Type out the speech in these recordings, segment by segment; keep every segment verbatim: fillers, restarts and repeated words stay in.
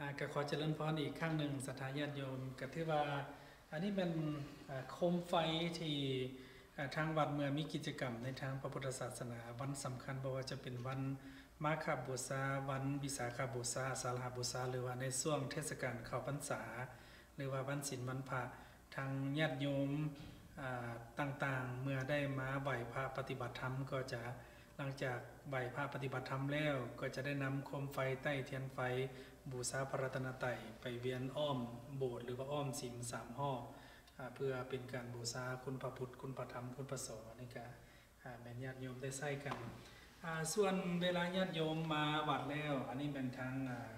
ก็ขอเจริญพรอีกครั้งหนึ่งศรัทธาญาติโยมก็ถือว่าอันนี้เป็นโคมไฟที่ทางวัดเมื่อมีกิจกรรมในทางพระพุทธศาสนาวันสำคัญบ่ว่าจะเป็นวันมาฆบูชาวันวิสาขบูชาอาสาฬหบูชาหรือว่าในช่วงเทศกาลเข้าพรรษาหรือว่าวันศีลวันพระทางญาติโยมต่างๆเมื่อได้มาไหว้พระปฏิบัติธรรมก็จะหลังจากไหว้พระปฏิบัติธรรมแล้วก็จะได้นำโคมไฟใต้เทียนไฟบูชาพระรัตนตรัยไปเวียนอ้อมโบสถ์หรือว่าอ้อมศีลสามห้อเพื่อเป็นการบูชาคุณพระพุทธคุณพระธรรมคุณพระสงฆ์นี่ก็แม่ญาติโยมได้ใส่กันส่วนเวลาญาติโยมมาวัดแล้วอันนี้เป็นทาง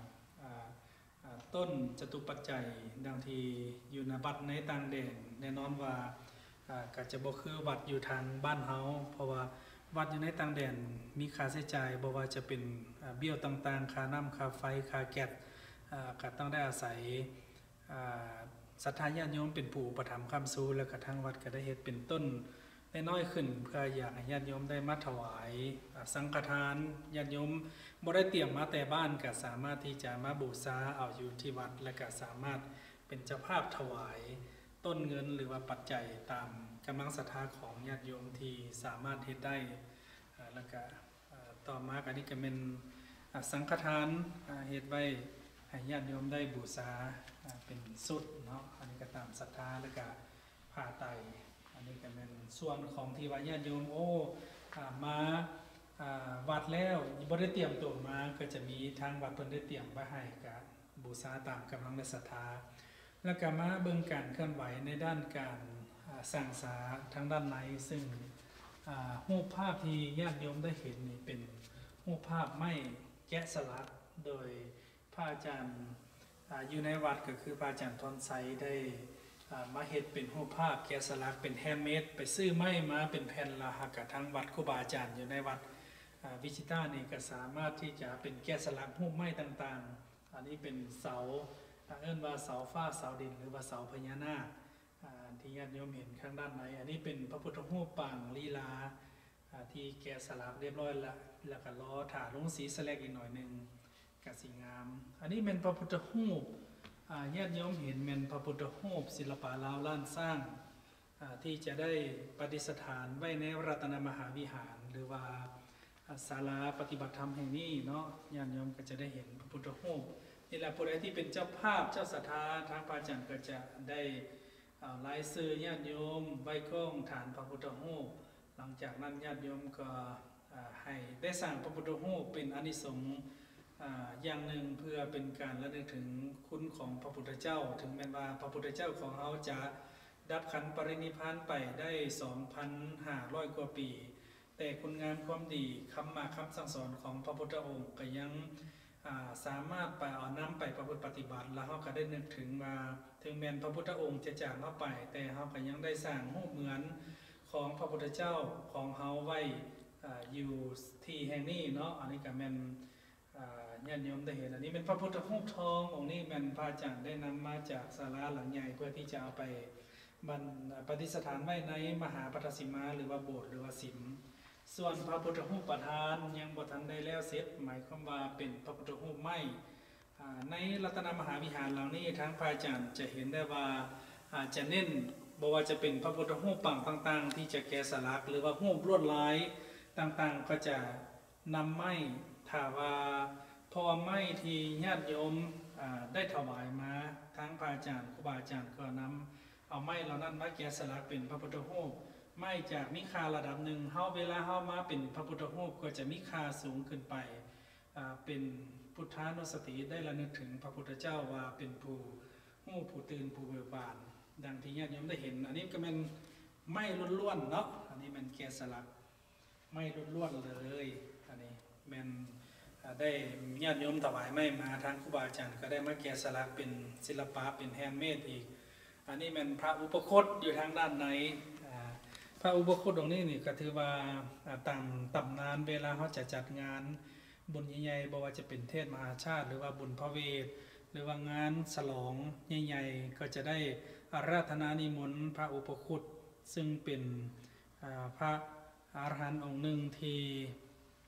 ต้นจตุปัจจัยดังที่อยู่ในวัดในต่างแดนแน่นอนว่าก็จะบ่คือวัดอยู่ทางบ้านเฮาเพราะว่าวัดอยู่ในต่างแดนมีค่าใช้จ่ายบ่ว่าจะเป็นเบี้ยวต่างๆค่าน้ำค่าไฟค่าแก๊สก็ต้องได้อาศัยศรัทธาญาติโยมเป็นผู้อุปถัมภ์ค้ำสู้แล้วก็ทางวัดก็ได้เฮ็ดเป็นต้นน้อยขึ้นเพื่ออยากให้ญาติโยมได้มาถวายสังฆทานญาติโยมบ่ได้เตรียมมาแต่บ้านก็สามารถที่จะมาบูชาเอาอยู่ที่วัดและก็สามารถเป็นเจ้าภาพถวายต้นเงินหรือว่าปัจจัยตามกำลังศรัทธาของญาติโยมที่สามารถเฮ็ดได้แล้วก็ต่อมาอันนี้ก็เป็นสังฆทานเฮ็ดไว้ให้ญาติโยมได้บูชาเป็นสุดเนาะอันนี้ก็ตามศรัทธาแล้วก็ผ้าไตรอันนี้ก็เป็นส่วนของที่ว่าญาติโยมโอ้มาวัดแล้วบ่ได้เตรียมตัวมาก็จะมีทางวัดเพิ่นได้เตรียมไว้ให้ก็บูชาตามกำลังศรัทธาแล้วก็มาเบิ่งการเคลื่อนไหวในด้านการสร้างสาทางด้านในซึ่งรูปภาพที่ญาติโยมได้เห็นนี่เป็นรูปภาพไม้แกะสลักโดยพระอาจารย์อยู่ในวัดก็คือพระอาจารย์ทอนไซได้มาเฮ็ดเป็นรูปภาพแกะสลักเป็นแฮนด์เมดไปซื้อไม้มาเป็นแผ่นละหักกับทางวัดครูบาอาจารย์อยู่ในวัดวิชิตานี่ก็สามารถที่จะเป็นแกะสลักรูปไม้ต่างๆอันนี้เป็นเสาเอิ้นว่าเสาฟ้าเสาดินหรือว่าเสาพญานาคที่ญาติโยมเห็นข้างด้านในอันนี้เป็นพระพุทธรูปปางลีลาที่แกะสลักเรียบร้อยแล้วแล้วก็ล้อถาลงสีสแลกอีกหน่อยนึงก็สีงามอันนี้เป็นพระพุทธรูปญาติโยมเห็นเป็นพระพุทธรูปศิลปะลาวล้านสร้างที่จะได้ประดิษฐานไว้ในรัตนมหาวิหารหรือว่าศาลาปฏิบัติธรรมแห่งนี้เนาะญาติโยมก็จะได้เห็นพระพุทธรูปนี่แหละผู้ใดที่เป็นเจ้าภาพเจ้าศรัทธาทางพระอาจารย์ก็จะได้ลายซื้อญาติโยมไว้ก้องฐานพระพุทธรูปหลังจากนั้นญาติโยมก็ให้ได้สร้างพระพุทธรูปเป็นอานิสงส์อย่างหนึ่งเพื่อเป็นการระลึกถึงคุณของพระพุทธเจ้าถึงแม้ว่าพระพุทธเจ้าของเราจะดับขันปรินิพพานไปได้ สองพันห้าร้อย กว่าปีแต่คุณงามความดีคำมาคำสั่งสอนของพระพุทธองค์ก็ยังสามารถไปเอาน้ำไปประพฤติปฏิบัติแล้วเขาก็ได้นึกถึงมาถึงแม้พระพุทธองค์จะจากเราไปแต่เขาก็ยังได้สร้างรูปเหมือนของพระพุทธเจ้าของเขาไว้อยู่ที่แห่งนี้เนาะอันนี้ก็เป็นญาติโยมได้เห็นอันนี้เป็นพระพุทธรูปทององค์นี้เป็นพระอาจารย์ได้นำมาจากศาลาหลังใหญ่เพื่อที่จะเอาไปบรรปฏิสถานไว้ในมหาปฐสิมาหรือว่าโบสถ์หรือว่าสิมส่วนพระพุทธรูปประธานยังบ่ทันได้แล้วเสร็จหมายความว่าเป็นพระพุทธรูปไม้ในรัตนมหาวิหารหลังนี้ทางพระอาจารย์จะเห็นได้ว่าจะเน้นบ่ว่าจะเป็นพระพุทธรูปปางต่างๆที่จะแกะสลักหรือว่ารูปลวดลายต่างๆก็จะนำไม้ถ้าว่าพอไม้ที่ญาติโยมได้ถวายมาทางพระอาจารย์ครูบาอาจารย์ก็นำเอาไม้เหล่านั้นมาแกะสลักเป็นพระพุทธรูปไม่จากมิค่าระดับหนึ่งเฮาเวลาเฮามาเป็นพระพุทธรูปก็จะมิค่าสูงขึ้นไปเป็นพุทธานุสติได้ระลึกถึงพระพุทธเจ้าว่าเป็นผู้ผู้ผู้ตื่นผู้เบิกบานดังที่ญาติโยมได้เห็นอันนี้ก็เป็นไม้ล้วนๆเนาะอันนี้มันแกะสลักไม้ล้วนๆเลยอันนี้มันได้ญาติโยมถวายไม้มาทางครูบาอาจารย์ก็ได้มาแกะสลักเป็นศิลปะเป็นแฮนด์เมดอีกอันนี้มันพระอุปคุตอยู่ทางด้านในพระอุปคุตตรงนี้นี่ก็ถือว่าตามตำนานเวลาเขาจะจัดงานบุญใหญ่ๆบ่ว่าจะเป็นเทศมหาชาติหรือว่าบุญพระเวทหรือว่างานฉลองใหญ่ๆก็จะได้อาราธนานิมนต์พระอุปคุตซึ่งเป็นพระอรหันต์องค์หนึ่งที่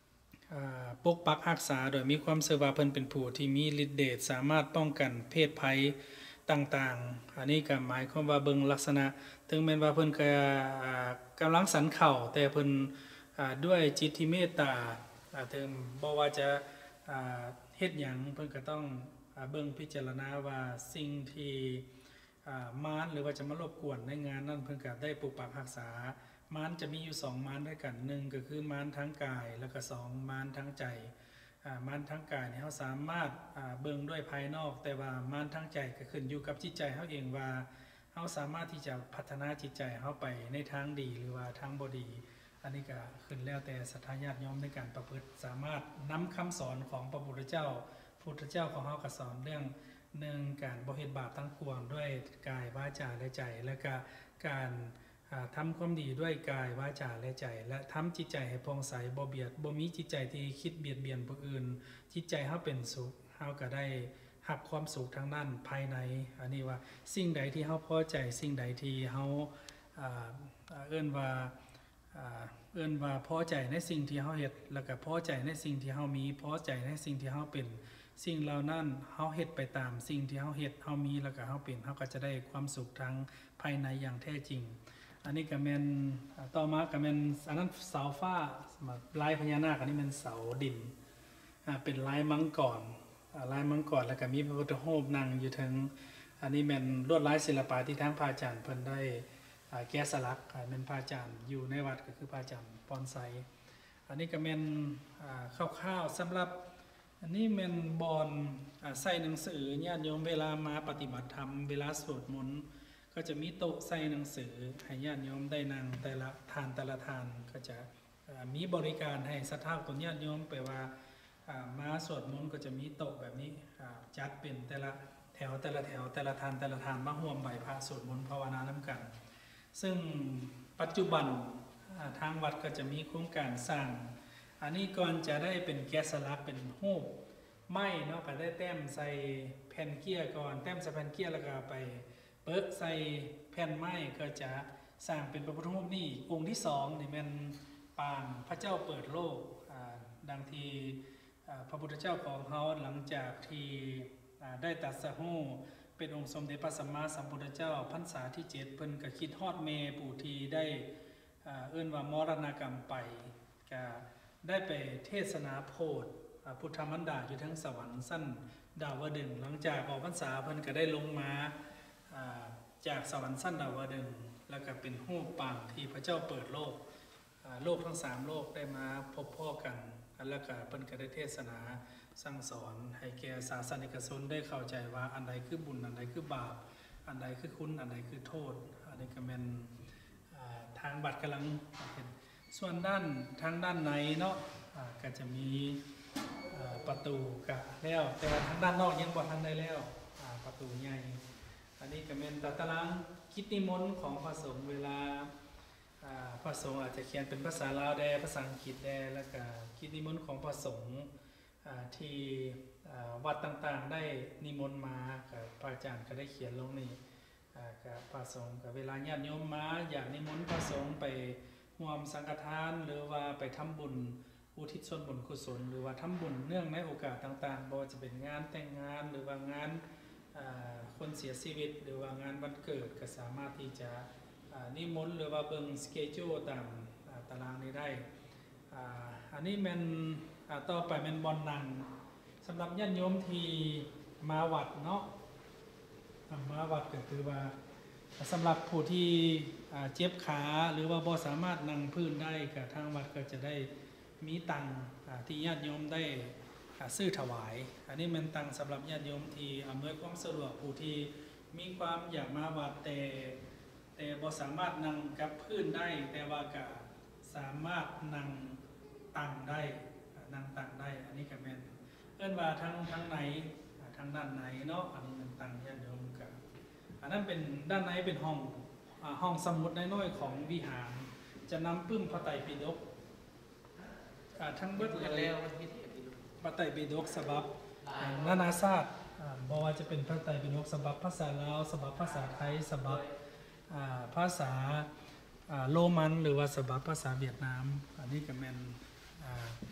ปกปักรักษาโดยมีความเชื่อว่าเพิ่นเป็นผู้ที่มีฤทธิ์เดชสามารถป้องกันเพศภัยต่างๆอันนี้ก็หมายความว่าเบิ่งลักษณะถึงแม้ว่าเพิ่นก็กำลังสันเข่าแต่เพิ่นด้วยจิตที่เมตตาถึงบ่ว่าจะเฮ็ดหยังเพิ่นก็ต้องเบิ่งพิจารณาว่าสิ่งที่มารหรือว่าจะมารบกวนในงานนั้นเพิ่นก็ได้ปกปักรักษามารจะมีอยู่สองมารด้วยกันหนึ่งก็คือมารทั้งกายแล้วก็สองมารทั้งใจมารทั้งกายเนี่ยเฮาสามารถเบิ่งด้วยภายนอกแต่ว่ามารทั้งใจก็ขึ้นอยู่กับจิตใจเฮาเองว่าเฮาสามารถที่จะพัฒนาจิตใจเฮาไปในทางดีหรือว่าทางบ่ดีอันนี้ก็ขึ้นแล้วแต่ศรัทธาญาติโยมในการประพฤติสามารถนำคำสอนของพระพุทธเจ้าพุทธเจ้าของเฮาก็สอนเรื่องหนึ่งการบ่เฮ็ดบาปทั้งปวงด้วยกายวาจาและใจและก็การทำความดีด้วยกายวาจาและใจและทำจิตใจให้ผ่องใสบ่เบียดบ่มีจิตใจที่คิดเบียดเบียนผู้อื่นจิตใจเฮาเป็นสุขเฮาก็ได้รับความสุขทางด้านภายในอันนี้ว่าสิ่งใดที่เฮาพอใจสิ่งใดที่เฮาอ่าเอิ้นว่าอ่าเอิ้นว่าพอใจในสิ่งที่เฮาเฮ็ดแล้วก็พอใจในสิ่งที่เฮามีพอใจในสิ่งที่เฮาเป็นสิ่งเหล่านั้นเฮาเฮ็ดไปตามสิ่งที่เฮาเฮ็ดเฮามีแล้วก็เฮาเป็นเฮาก็จะได้ความสุขทางภายในอย่างแท้จริงอันนี้ก็แม่นต่อมาก็แม่นอันนั้นเสาฟ้าลายพญานาคอันนี้มันเสาดินอ่าเป็นลายมังกรอ่าลายมังกรแล้วก็มีพระพุทธรูปนั่งอยู่ถึงอันนี้แม่นลวดลายศิลปะที่ทางพระอาจารย์เพิ่นได้อ่าแกะสลักอ่าแม่นพระอาจารย์อยู่ในวัดก็คือพระอาจารย์ปอนไซอันนี้ก็แม่นอ่าคร่าวๆสำหรับอันนี้แม่นบอนอ่าใส่หนังสือญาติโยมเวลามาปฏิบัติธรรมเวลาสวดมนต์ก็จะมีโต๊ะใส่หนังสือให้ญาติโยมได้นั่งแต่ละทานแต่ละทานก็จะมีบริการให้ศรัทธาของญาติโยมไปว่ามาสวดมนต์ก็จะมีโต๊ะแบบนี้จัดเป็นแต่ละแถวแต่ละแถวแต่ละทานแต่ละทานมาร่วมไหว้พระสวดมนต์ภาวนานํากันซึ่งปัจจุบันทางวัดก็จะมีโครงการสร้างอันนี้ก่อนจะได้เป็นแกะสลักเป็นรูปไม้เนาะก็ได้แต้มใส่แผ่นเกี้ยก่อนแต้มใส่แผ่นเกี้ยแล้วก็ไปเปิดใส่แผ่นไม้ก็จะสร้างเป็นพระพุทธรูปนี่องค์ที่สองนี่แม่นปางพระเจ้าเปิดโลกดังที่พระพุทธเจ้าของเฮาหลังจากที่ได้ตรัสรู้เป็นองค์สมเด็จพระสัมมาสัมพุทธเจ้าพรรษาที่เจ็ดเพิ่นก็คิดฮอดแม่ผู้ที่ได้เอิ้นว่ามรณกรรมไปก็ได้ไปเทศนาโพธิพุทธมันดาอยู่ทั้งสวรรค์สั้นดาวดึงหลังจากออกพรรษาเพิ่นก็ได้ลงมาจากสวรรค์สั้นดาวดึงแล้วก็เป็นรูปปางที่พระเจ้าเปิดโลกโลกทั้งสามโลกได้มาพบพ่อกันแล้วก็เพิ่นก็ได้เทศนาสั่งสอนให้แก่ศาสนิกชนได้เข้าใจว่าอันใดคือบุญอันใดคือบาปอันใดคือคุณอันใดคือโทษอันนี้ก็แม่นทางบัดกำลังเห็นส่วนด้านทางด้านในเนาะก็จะมีประตูกะแล้วแต่ว่าทางด้านนอกยังบ่ทันได้แล้วประตูใหญ่อันนี้ก็เป็นตารางกิจนิมนต์ของพระสงฆ์เวลาพระสงฆ์อาจจะเขียนเป็นภาษาลาวได้ภาษาอังกฤษได้แล้วก็กิจนิมนต์ของพระสงฆ์ที่วัดต่างๆได้นิมนต์มากับพระอาจารย์ก็ได้เขียนลงนี่กับพระสงฆ์กับเวลาญาติโยมมาอยากนิมนต์พระสงฆ์ไปร่วมสังฆทานหรือว่าไปทำบุญอุทิศส่วนบุญกุศลหรือว่าทำบุญเนื่องในโอกาสต่างๆบ่ว่าจะเป็นงานแต่งงานหรือว่างานคนเสียชีวิตหรือว่างานวันเกิดก็สามารถที่จะนิมนต์หรือว่าเบิ่งสเกจูตามตารางนี้ได้อันนี้แม่นต่อไปแม่นบอนนั่งสำหรับญาติโยมที่มาวัดเนาะมาวัดก็คือว่าสำหรับผู้ที่เจ็บขาหรือว่าบ่สามารถนั่งพื้นได้ก็ทางวัดก็จะได้มีตังที่ญาติโยมได้ซื้อถวายอันนี้มันตังสำหรับญาติโยมที่อำนวยความสะดวกผู้ที่มีความอยากมาวัดแต่แต่บ่สามารถนั่งกับพื้นได้แต่ว่าก็สามารถนั่งตังได้นั่งตังได้อันนี้ก็แม่นเอิ้นว่าทางทางไหนทางด้านไหนเนาะอันนี้มันตังญาติโยมก็อันนั้นเป็นด้านในเป็นห้องห้องสมุดน้อยๆของวิหารจะนำปึ้มพระไตรปิฎกทั้งเบิดแล้วพระไตรปิฎกฉบับนานาชาติบ่ว่าจะเป็นพระไตรปิฎกฉบับภาษาลาวฉบับภาษาไทยฉบับภาษาโรมันหรือว่าฉบับภาษาเวียดนามอันนี้ก็แม่น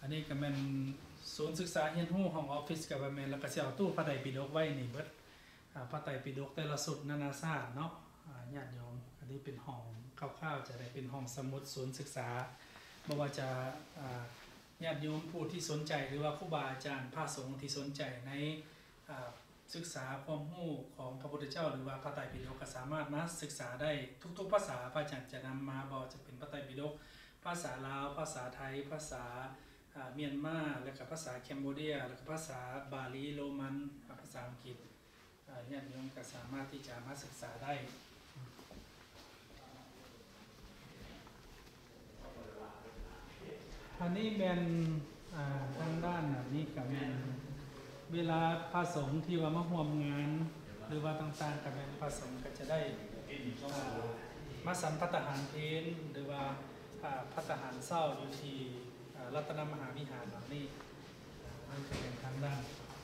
อันนี้ก็เป็นศูนย์ศึกษาเฮียนฮู้ของออฟฟิศกับแมนแล้วก็สิเอาตู้พระไตรปิฎกไว้นี่เบิดพระไตรปิฎกแต่ละสุดนานาชาติเนาะญาติโยมอันนี้เป็นห้องคร่าวๆจะได้เป็นห้องสมุดศูนย์ศึกษาบ่ว่าจะญาติโยมผู้ที่สนใจหรือว่าครูบาอาจารย์พระสงฆ์ที่สนใจในศึกษาความรู้ของพระพุทธเจ้าหรือว่าพระไตรปิฎกก็สามารถมาศึกษาได้ทุกๆภาษาพระอาจารย์จะนำมาบ่จะเป็นพระไตรปิฎกภาษาลาวภาษาไทยภาษาเมียนมาแล้วก็ภาษาแคนเบเดียแล้วก็ภาษาบาลีโรมันภาษาอังกฤษญาติโยมก็สามารถที่จะมาศึกษาได้อันนี้เป็นทางด้านนี้กับเวลาพระสงฆ์ที่ว่ามาร่วมงานหรือว่าต่างๆกับเป็นพระสงฆ์ก็จะได้มาสัมภัตตาหารเพลหรือว่าภัตตาหารเศร้าอยู่ที่รัตนมหาวิหารนี่นั่นก็เป็นทางด้าน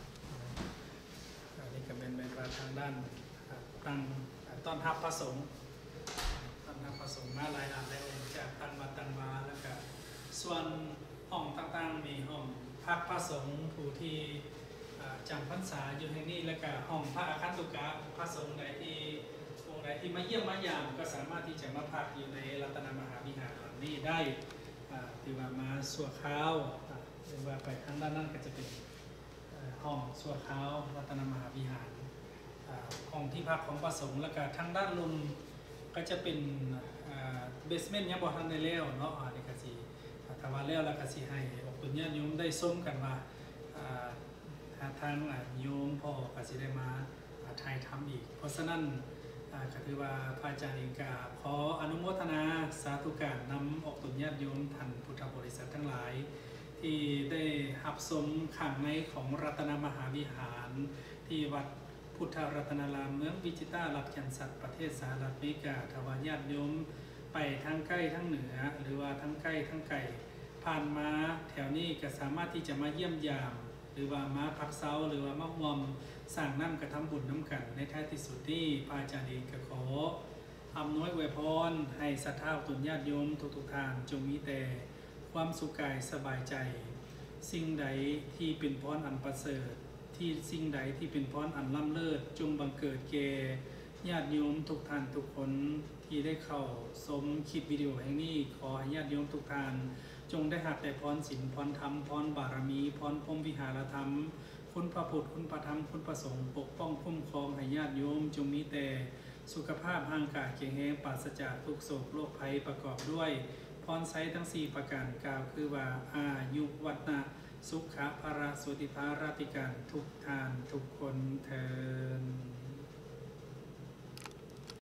อันนี้ก็เป็นเป็นทางด้านตั้งต้อนรับพระสงฆ์ต้อนรับพระสงฆ์มาหลายหลายเลยจากตั้งวัดตั้งวาแล้วก็ส่วนห้องต่างๆมีห้องพักพระสงฆ์ผู้ที่จำพรรษาอยู่แห่งนี้แล้วก็ห้องพระอาคันตุกะพระสงฆ์ใดที่องค์ใดที่มาเยี่ยมมายามก็สามารถที่จะมาพักอยู่ในรัตนมหาวิหารนี้ได้ที่ว่ามาสัวข้าวหรือว่าไปทางด้านนั้นก็จะเป็นห้องสัวข้าวรัตนมหาวิหารห้องที่พักของพระสงฆ์แล้วก็ทางด้านลงก็จะเป็นเบสเมนต์ยังบ่ทันได้แล้วเนาะอันนี้ก็สิถ้าว่าแล้วแล้วก็สิให้ออกญาติโยมได้ส้มกันว่าทางโยมพ่อก็สิได้มาถ่ายทำอีกเพราะฉะนั้นก็ถือว่าพระอาจารย์เองก็ขออนุโมทนาสาธุการนำออกตุญญาติโยมท่านพุทธบริษัททั้งหลายที่ได้รับชมข้างในของรัตนมหาวิหารที่วัดพุทธรัตนารามเมืองวิจิตรรัฐแคนซัสประเทศสหรัฐอเมริกาถวายญาติโยมไปทั้งใกล้ทั้งเหนือหรือว่าทั้งใกล้ทั้งไกลผ่านมาแถวนี้ก็สามารถที่จะมาเยี่ยมยามหรือว่ามาพักเซาหรือว่ามาห่วมสร้างน้ำกระทำบุญน้ำกันในท้ายที่สุดที่พระอาจารย์เองก็ขออำนวยอวยพรให้ศรัทธาตุญญาติโยมทุกๆทางจงมีแต่ความสุขกายสบายใจสิ่งใดที่เป็นพรอันประเสริฐที่สิ่งใดที่เป็นพรอันล้ำเลิศจงบังเกิดแก่ญาติโยมทุกท่านทุกคนที่ได้เข้าชมคลิปวิดีโอแห่งนี้ขอให้ญาติโยมทุกท่านจงได้หักแต่พรศีลพรธรรมพรบารมีพรพรหมวิหารธรรมคุณพระพุทธคุณพระธรรมคุณพระสงฆ์ปกป้องคุ้มครองให้ญาติโยมจงมีแต่สุขภาพร่างกายแข็งแรงปราศจากทุกโศกโรคภัยประกอบด้วยพรไซทั้งสี่ประการกล่าวคือว่าอายุวัฒนะสุขะภาระสุติภาราติการทุกทานทุกคนเทอญ